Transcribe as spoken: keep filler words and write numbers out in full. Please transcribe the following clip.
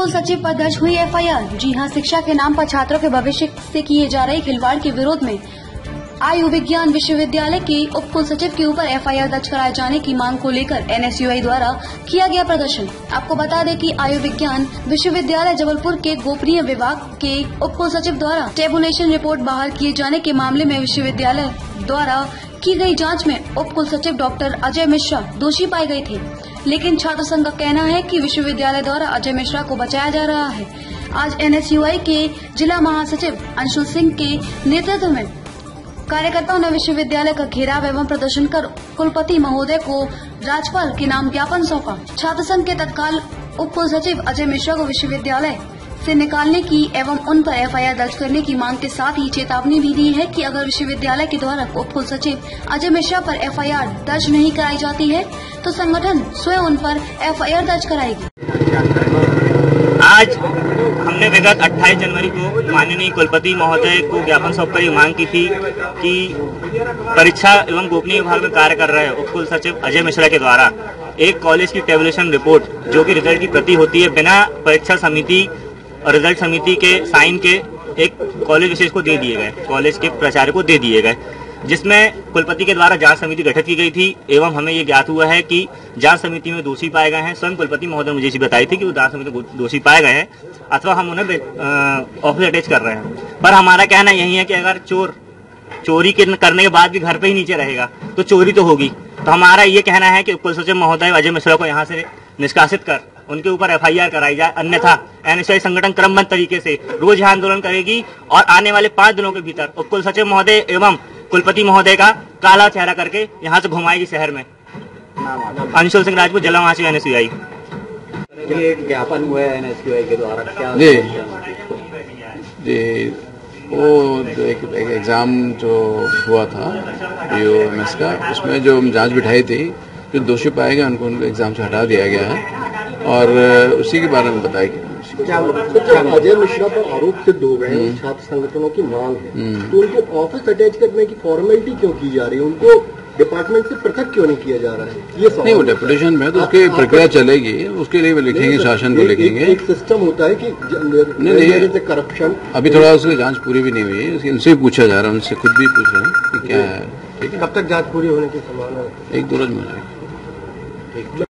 उपकुल सचिव पर दर्ज हुई एफ आई आर। जी हां, शिक्षा के नाम पर छात्रों के भविष्य से किए जा रहे खिलवाड़ के विरोध में आयु विज्ञान विश्वविद्यालय के उपकुल सचिव के ऊपर एफ आई आर दर्ज कराए जाने की मांग को लेकर एन एस यू आई द्वारा किया गया प्रदर्शन। आपको बता दें कि आयु विज्ञान विश्वविद्यालय जबलपुर के गोपनीय विभाग के उपकुल सचिव द्वारा टेबुलेशन रिपोर्ट बाहर किए जाने के मामले में विश्वविद्यालय द्वारा की गई जांच में उपकुल सचिव डॉक्टर अजय मिश्रा दोषी पाए गए थे, लेकिन छात्र संघ का कहना है कि विश्वविद्यालय द्वारा अजय मिश्रा को बचाया जा रहा है। आज एन एस यू आई के जिला महासचिव अंशुल सिंह के नेतृत्व में कार्यकर्ताओं ने विश्वविद्यालय का घेराव एवं प्रदर्शन कर कुलपति महोदय को राज्यपाल के नाम ज्ञापन सौंपा। छात्र संघ के तत्काल उपकुल सचिव अजय मिश्रा को विश्वविद्यालय से निकालने की एवं उन पर एफ आई आर दर्ज करने की मांग के साथ ही चेतावनी भी दी है कि अगर विश्वविद्यालय के द्वारा उपकुल सचिव अजय मिश्रा पर एफ आई आर दर्ज नहीं कराई जाती है तो संगठन स्वयं उन पर एफ आई आर दर्ज कराएगी। आज हमने विगत अट्ठाईस जनवरी को माननीय कुलपति महोदय को ज्ञापन सौंपकर ये मांग की थी कि परीक्षा एवं गोपनीय विभाग में कार्य कर रहे उपकुल सचिव अजय मिश्रा के द्वारा एक कॉलेज की टेबुलेशन रिपोर्ट जो कि रिजल्ट की प्रति होती है बिना परीक्षा समिति और रिजल्ट समिति के साइन के एक कॉलेज विशेष को दे दिए गए, कॉलेज के प्राचार्य को दे दिए गए, जिसमें कुलपति के द्वारा जांच समिति गठित की गई थी एवं हमें ये ज्ञात हुआ है कि जांच समिति में दोषी पाए गए हैं। स्वयं कुलपति महोदय मुझे बताई थी कि वो जांच समिति में दोषी पाए गए हैं अथवा हम उन्हें ऑफिस अटैच कर रहे हैं। पर हमारा कहना यही है कि अगर चोर चोरी करने के बाद भी घर पे ही नीचे रहेगा तो चोरी तो होगी। तो हमारा ये कहना है कि उपकुल सचिव महोदय अजय मिश्रा को यहाँ से निष्कासित कर उनके ऊपर एफ आई आर कराई जाए, अन्यथा एन एस यू आई संगठन क्रमबद्ध तरीके से रोज यह आंदोलन करेगी और आने वाले पाँच दिनों के भीतर उपकुल सचिव महोदय एवं कुलपति महोदय का काला चेहरा करके यहाँ से घुमाएगी शहर में। अंशुल सिंह राजपूत, जिला महासचिव एन एस यू आई। ये ज्ञापन हुआ है एन एस यू आई के द्वारा क्या? जी जी वो एक, एक एग्ज़ाम जो हुआ था पी ओ एम एस का, उसमें जो जांच बिठाई थी, जो दोषी पाए गए उनको उनको एग्ज़ाम से हटा दिया गया है और उसी के बारे में बताया गया। क्या अजय मिश्रा पर आरोप सिद्ध हो गए, छात्र संगठनों की मांग है तो उनको ऑफिस अटैच करने की फॉर्मेलिटी क्यों की जा रही है, उनको डिपार्टमेंट से पृथक क्यों नहीं किया जा रहा है? ये नहीं, वो डेपुटेशन में तो उसकी प्रक्रिया चलेगी, उसके लिए लिखेंगे, शासन को लिखेंगे। एक सिस्टम होता है कि नहीं नहीं करप्शन, अभी थोड़ा उसकी जांच पूरी भी नहीं हुई है, उनसे पूछा जा रहा है, उनसे खुद भी पूछ रहे हैं कि क्या है। कब तक जांच पूरी होने की संभावना है? एक दो रोज में हो जाएगी।